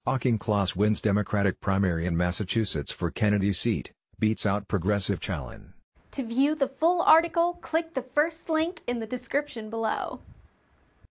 Auchincloss wins Democratic primary in Massachusetts for Kennedy seat, beats out progressive challen. To view the full article, click the first link in the description below.